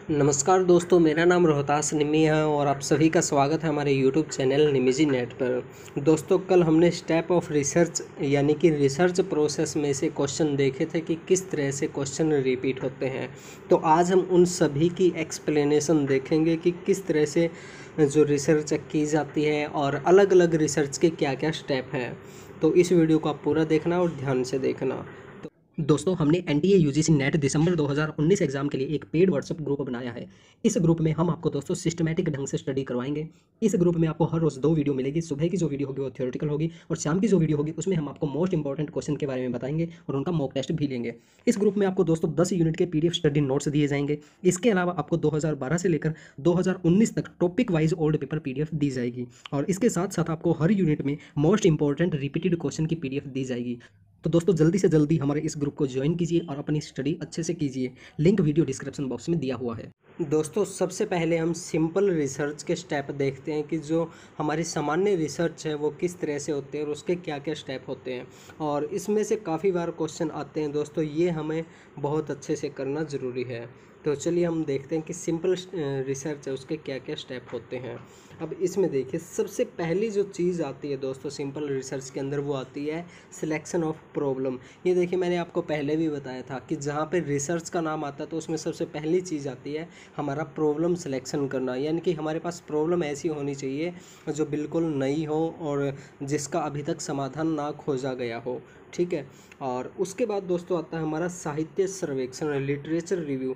नमस्कार दोस्तों, मेरा नाम रोहतास निमी है और आप सभी का स्वागत है हमारे यूट्यूब चैनल निमिजी नेट पर। दोस्तों, कल हमने स्टेप ऑफ रिसर्च यानी कि रिसर्च प्रोसेस में से क्वेश्चन देखे थे कि किस तरह से क्वेश्चन रिपीट होते हैं। तो आज हम उन सभी की एक्सप्लेनेशन देखेंगे कि किस तरह से जो रिसर्च की जाती है और अलग अलग रिसर्च के क्या क्या स्टेप हैं। तो इस वीडियो को आप पूरा देखना और ध्यान से देखना। दोस्तों, हमने एनटीए यूजीसी नेट दिसंबर 2019 एग्जाम के लिए एक पेड व्हाट्सएप ग्रुप बनाया है। इस ग्रुप में हम आपको दोस्तों सिस्टमैटिक ढंग से स्टडी करवाएंगे। इस ग्रुप में आपको हर रोज़ 2 वीडियो मिलेगी। सुबह की जो वीडियो होगी वो थ्योरेटिकल होगी और शाम की जो वीडियो होगी उसमें हम आपको मोस्ट इंपॉर्टेंट क्वेश्चन के बारे में बताएंगे और उनका मॉक टेस्ट भी लेंगे। इस ग्रुप में आपको दोस्तों 10 यूनिट के पीडीएफ स्टडी नोट्स दिए जाएंगे। इसके अलावा आपको 2012 से लेकर 2019 तक topic wise old paper PDF दी जाएगी और इसके साथ साथ आपको हर यूनिट में मोस्ट इंपॉर्टेंट रिपीटेड क्वेश्चन की पीडीएफ दी जाएगी। तो दोस्तों, जल्दी से जल्दी हमारे इस ग्रुप को ज्वाइन कीजिए और अपनी स्टडी अच्छे से कीजिए। लिंक वीडियो डिस्क्रिप्शन बॉक्स में दिया हुआ है। दोस्तों, सबसे पहले हम सिंपल रिसर्च के स्टेप देखते हैं कि जो हमारी सामान्य रिसर्च है वो किस तरह से होते हैं और उसके क्या क्या स्टेप होते हैं। और इसमें से काफ़ी बार क्वेश्चन आते हैं दोस्तों, ये हमें बहुत अच्छे से करना ज़रूरी है। तो चलिए हम देखते हैं कि सिंपल रिसर्च है उसके क्या क्या स्टेप होते हैं। अब इसमें देखिए, सबसे पहली जो चीज़ आती है दोस्तों सिंपल रिसर्च के अंदर, वो आती है सिलेक्शन ऑफ प्रॉब्लम। ये देखिए, मैंने आपको पहले भी बताया था कि जहाँ पे रिसर्च का नाम आता है तो उसमें सबसे पहली चीज़ आती है हमारा प्रॉब्लम सिलेक्शन करना। यानी कि हमारे पास प्रॉब्लम ऐसी होनी चाहिए जो बिल्कुल नई हो और जिसका अभी तक समाधान ना खोजा गया हो। ठीक है। और उसके बाद दोस्तों आता है हमारा साहित्य सर्वेक्षण, लिटरेचर रिव्यू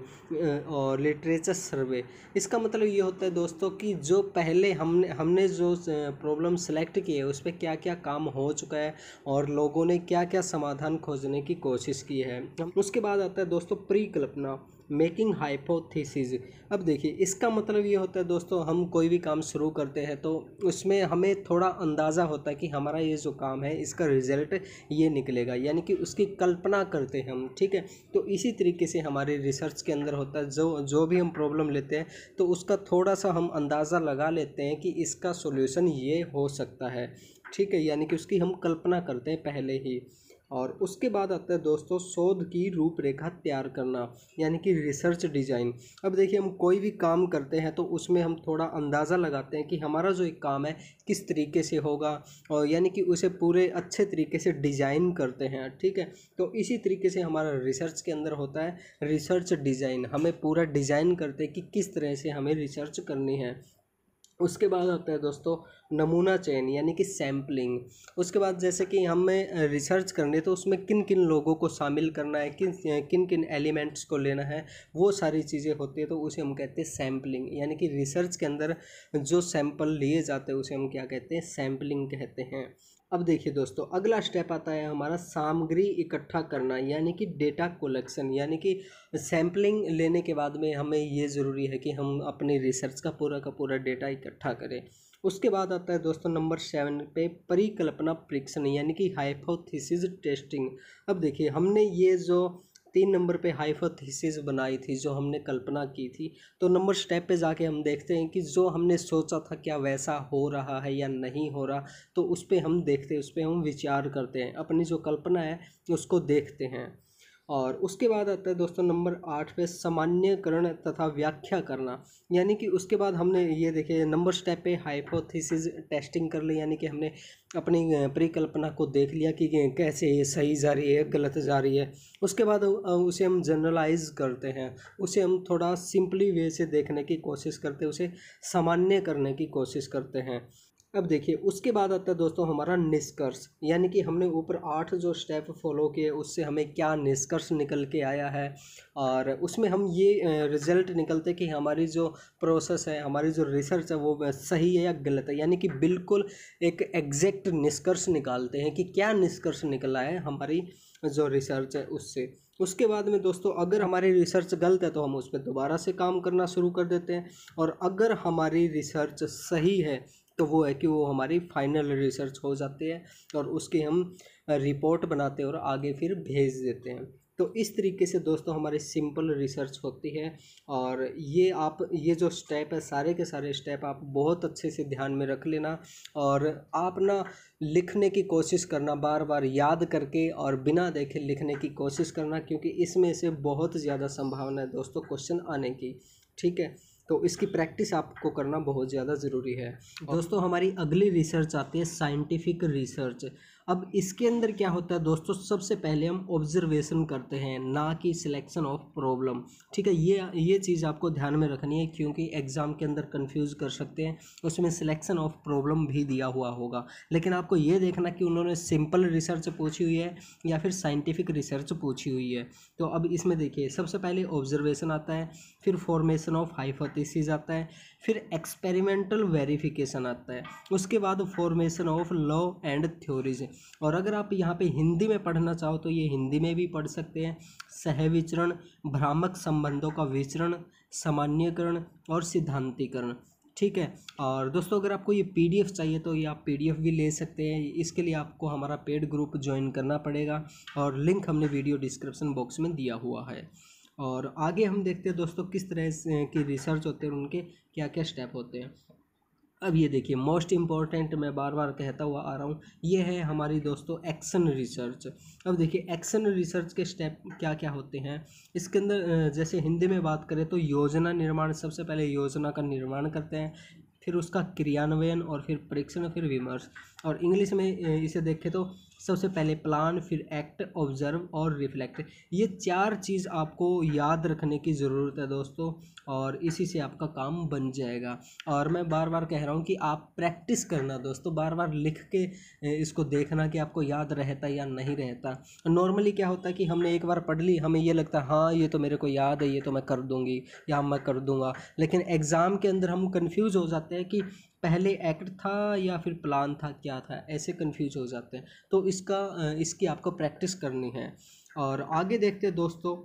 और लिटरेचर सर्वे। इसका मतलब ये होता है दोस्तों कि जो पहले हमने जो प्रॉब्लम सेलेक्ट की है उस पर क्या क्या काम हो चुका है और लोगों ने क्या क्या समाधान खोजने की कोशिश की है। उसके बाद आता है दोस्तों परिकल्पना, मेकिंग हाइपोथेसिस। अब देखिए, इसका मतलब ये होता है दोस्तों, हम कोई भी काम शुरू करते हैं तो उसमें हमें थोड़ा अंदाज़ा होता है कि हमारा ये जो काम है इसका रिजल्ट ये निकलेगा, यानी कि उसकी कल्पना करते हैं हम। ठीक है। तो इसी तरीके से हमारे रिसर्च के अंदर होता है, जो भी हम प्रॉब्लम लेते हैं तो उसका थोड़ा सा हम अंदाज़ा लगा लेते हैं कि इसका सॉल्यूशन ये हो सकता है। ठीक है। यानी कि उसकी हम कल्पना करते हैं पहले ही। और उसके बाद आता है दोस्तों शोध की रूपरेखा तैयार करना, यानी कि रिसर्च डिज़ाइन। अब देखिए, हम कोई भी काम करते हैं तो उसमें हम थोड़ा अंदाज़ा लगाते हैं कि हमारा जो एक काम है किस तरीके से होगा और यानी कि उसे पूरे अच्छे तरीके से डिज़ाइन करते हैं। ठीक है। तो इसी तरीके से हमारा रिसर्च के अंदर होता है रिसर्च डिज़ाइन। हमें पूरा डिज़ाइन करते हैं कि किस तरह से हमें रिसर्च करनी है। उसके बाद आता है दोस्तों नमूना चयन, यानी कि सैम्पलिंग। उसके बाद जैसे कि हमें रिसर्च करनी है तो उसमें किन किन लोगों को शामिल करना है, किन किन एलिमेंट्स को लेना है, वो सारी चीज़ें होती है तो उसे हम कहते हैं सैम्पलिंग। यानी कि रिसर्च के अंदर जो सैंपल लिए जाते हैं उसे हम क्या कहते हैं, सैम्पलिंग कहते हैं। अब देखिए दोस्तों, अगला स्टेप आता है हमारा सामग्री इकट्ठा करना, यानी कि डेटा कलेक्शन। यानी कि सैम्पलिंग लेने के बाद में हमें ये ज़रूरी है कि हम अपनी रिसर्च का पूरा डेटा इकट्ठा करें। उसके बाद आता है दोस्तों नंबर 7 पे परिकल्पना परीक्षण, यानी कि हाइपोथेसिस टेस्टिंग। अब देखिए, हमने ये जो 3 नंबर पे हाइपोथेसिस बनाई थी, जो हमने कल्पना की थी, तो नंबर स्टेप पे जाके हम देखते हैं कि जो हमने सोचा था क्या वैसा हो रहा है या नहीं हो रहा। तो उस पर हम देखते हैं, उस पर हम विचार करते हैं, अपनी जो कल्पना है उसको देखते हैं। और उसके बाद आता है दोस्तों नंबर 8 पे सामान्यकरण तथा व्याख्या करना। यानी कि उसके बाद हमने ये देखे नंबर स्टेप पे हाइपोथेसिस टेस्टिंग कर ली, यानी कि हमने अपनी परिकल्पना को देख लिया कि कैसे ये सही जा रही है गलत जा रही है। उसके बाद उसे हम जनरलाइज करते हैं, उसे हम थोड़ा सिंपली वे से देखने की कोशिश करते हैं, उसे सामान्य करने की कोशिश करते हैं। अब देखिए, उसके बाद आता है दोस्तों हमारा निष्कर्ष, यानी कि हमने ऊपर 8 जो स्टेप फॉलो किए उससे हमें क्या निष्कर्ष निकल के आया है। और उसमें हम ये रिजल्ट निकलते कि हमारी जो प्रोसेस है, हमारी जो रिसर्च है वो सही है या गलत है। यानी कि बिल्कुल एक एग्जैक्ट निष्कर्ष निकालते हैं कि क्या निष्कर्ष निकला है हमारी जो रिसर्च है उससे। उसके बाद में दोस्तों अगर हमारी रिसर्च गलत है तो हम उस पर दोबारा से काम करना शुरू कर देते हैं। और अगर हमारी रिसर्च सही है तो वो है कि वो हमारी फाइनल रिसर्च हो जाती है और उसकी हम रिपोर्ट बनाते हैं और आगे फिर भेज देते हैं। तो इस तरीके से दोस्तों हमारी सिंपल रिसर्च होती है। और ये जो स्टेप है, सारे के सारे स्टेप आप बहुत अच्छे से ध्यान में रख लेना और आप ना लिखने की कोशिश करना, बार बार याद करके और बिना देखे लिखने की कोशिश करना, क्योंकि इसमें से बहुत ज़्यादा संभावना है दोस्तों क्वेश्चन आने की। ठीक है। तो इसकी प्रैक्टिस आपको करना बहुत ज़्यादा ज़रूरी है। दोस्तों हमारी अगली रिसर्च आती है साइंटिफिक रिसर्च। अब इसके अंदर क्या होता है दोस्तों, सबसे पहले हम ऑब्जर्वेशन करते हैं, ना कि सिलेक्शन ऑफ प्रॉब्लम। ठीक है, ये चीज़ आपको ध्यान में रखनी है, क्योंकि एग्ज़ाम के अंदर कंफ्यूज कर सकते हैं, उसमें सिलेक्शन ऑफ प्रॉब्लम भी दिया हुआ होगा। लेकिन आपको ये देखना कि उन्होंने सिंपल रिसर्च पूछी हुई है या फिर साइंटिफिक रिसर्च पूछी हुई है। तो अब इसमें देखिए, सबसे पहले ऑब्जर्वेशन आता है, फिर फॉर्मेशन ऑफ हाइपोथेसिस आता है, फिर एक्सपेरिमेंटल वेरिफिकेशन आता है, उसके बाद formation of law and theories. और अगर आप यहाँ पे हिंदी में पढ़ना चाहो तो ये हिंदी में भी पढ़ सकते हैं। सहविचरण, भ्रामक संबंधों का विचरण, सामान्यकरण और सिद्धांतीकरण। ठीक है। और दोस्तों अगर आपको ये पीडीएफ चाहिए तो ये आप पीडीएफ भी ले सकते हैं। इसके लिए आपको हमारा पेड ग्रुप ज्वाइन करना पड़ेगा और लिंक हमने वीडियो डिस्क्रिप्शन बॉक्स में दिया हुआ है। और आगे हम देखते हैं दोस्तों किस तरह की रिसर्च होते हैं, उनके क्या क्या स्टेप होते हैं। अब ये देखिए, मोस्ट इम्पॉर्टेंट मैं बार बार कहता हुआ आ रहा हूँ, ये है हमारी दोस्तों एक्शन रिसर्च। अब देखिए एक्शन रिसर्च के स्टेप क्या क्या होते हैं इसके अंदर। जैसे हिंदी में बात करें तो योजना निर्माण, सबसे पहले योजना का निर्माण करते हैं, फिर उसका क्रियान्वयन और फिर परीक्षण, फिर विमर्श। और इंग्लिश में इसे देखें तो सबसे पहले प्लान, फिर एक्ट, ऑब्जर्व और रिफ्लेक्ट। ये 4 चीज़ आपको याद रखने की ज़रूरत है दोस्तों, और इसी से आपका काम बन जाएगा। और मैं बार बार कह रहा हूँ कि आप प्रैक्टिस करना दोस्तों, बार बार लिख के इसको देखना कि आपको याद रहता या नहीं रहता। नॉर्मली क्या होता है कि हमने एक बार पढ़ ली, हमें ये लगता है हाँ ये तो मेरे को याद है, ये तो मैं कर दूँगी या मैं कर दूँगा। लेकिन एग्ज़ाम के अंदर हम कन्फ्यूज़ हो जाते हैं कि पहले एक्ट था या फिर प्लान था, क्या था, ऐसे कंफ्यूज हो जाते हैं। तो इसकी आपको प्रैक्टिस करनी है। और आगे देखते हैं दोस्तों,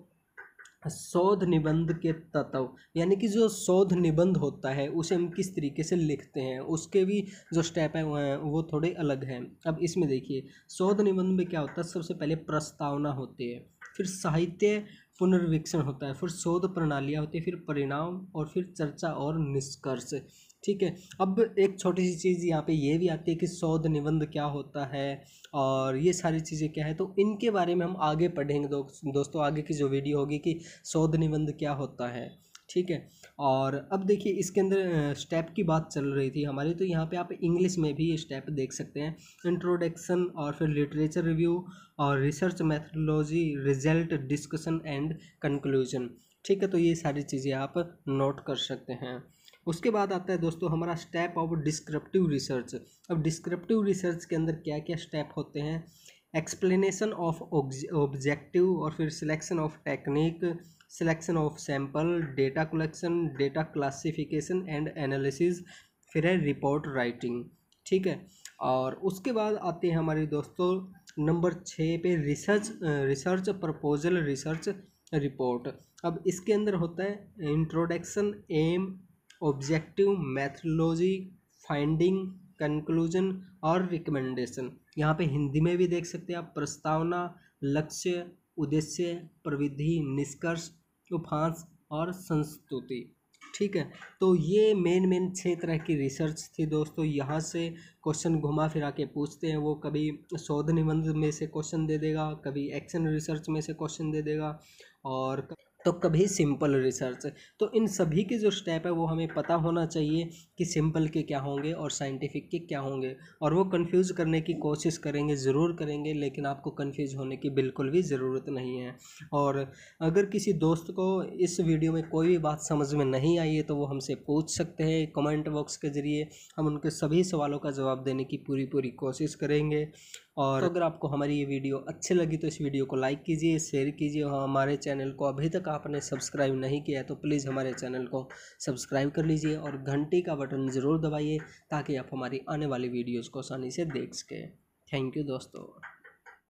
शोध निबंध के तत्व, यानी कि जो शोध निबंध होता है उसे हम किस तरीके से लिखते हैं, उसके भी जो स्टेप है वो थोड़े अलग हैं। अब इसमें देखिए, शोध निबंध में क्या होता है, सबसे पहले प्रस्तावना होती है, फिर साहित्य पुनर्वीक्षण होता है, फिर शोध प्रणालियाँ होती है, फिर परिणाम और फिर चर्चा और निष्कर्ष। ठीक है। अब एक छोटी सी चीज़ यहाँ पे ये भी आती है कि शोध निबंध क्या होता है और ये सारी चीज़ें क्या है, तो इनके बारे में हम आगे पढ़ेंगे दोस्तों, आगे की जो वीडियो होगी कि शोध निबंध क्या होता है। ठीक है। और अब देखिए इसके अंदर स्टेप की बात चल रही थी हमारी, तो यहाँ पे आप इंग्लिश में भी ये स्टेप देख सकते हैं, इंट्रोडक्शन और फिर लिटरेचर रिव्यू और research methodology, result, discussion and conclusion. ठीक है, तो ये सारी चीज़ें आप नोट कर सकते हैं। उसके बाद आता है दोस्तों हमारा स्टेप ऑफ डिस्क्रिप्टिव रिसर्च। अब डिस्क्रिप्टिव रिसर्च के अंदर क्या क्या स्टेप होते हैं, एक्सप्लेनेशन ऑफ ऑब्जेक्टिव और फिर selection of technique, selection of sample, data collection, data classification and analysis, फिर है रिपोर्ट राइटिंग। ठीक है। और उसके बाद आते हैं हमारे दोस्तों नंबर 6 पे रिसर्च प्रपोजल, रिसर्च रिपोर्ट। अब इसके अंदर होता है introduction, aim, objective, methodology, finding, conclusion और रिकमेंडेशन। यहाँ पे हिंदी में भी देख सकते हैं आप, प्रस्तावना, लक्ष्य, उद्देश्य, प्रविधि, निष्कर्ष, उपहास और संस्तुति। ठीक है। तो ये मेन 6 तरह की रिसर्च थी दोस्तों। यहाँ से क्वेश्चन घुमा फिरा के पूछते हैं, वो कभी शोध निबंध में से क्वेश्चन दे देगा, कभी एक्शन रिसर्च में से क्वेश्चन दे देगा, और तो कभी सिंपल रिसर्च। तो इन सभी के जो स्टेप है वो हमें पता होना चाहिए कि सिंपल के क्या होंगे और साइंटिफिक के क्या होंगे, और वो कंफ्यूज करने की कोशिश करेंगे, ज़रूर करेंगे, लेकिन आपको कंफ्यूज होने की बिल्कुल भी ज़रूरत नहीं है। और अगर किसी दोस्त को इस वीडियो में कोई भी बात समझ में नहीं आई है तो वो हमसे पूछ सकते हैं कमेंट बॉक्स के ज़रिए, हम उनके सभी सवालों का जवाब देने की पूरी कोशिश करेंगे। और अगर आपको हमारी ये वीडियो अच्छी लगी तो इस वीडियो को लाइक कीजिए, शेयर कीजिए, और हमारे चैनल को अभी तक आपने सब्सक्राइब नहीं किया है तो प्लीज़ हमारे चैनल को सब्सक्राइब कर लीजिए और घंटी का बटन ज़रूर दबाइए ताकि आप हमारी आने वाली वीडियोज़ को आसानी से देख सकें। थैंक यू दोस्तों।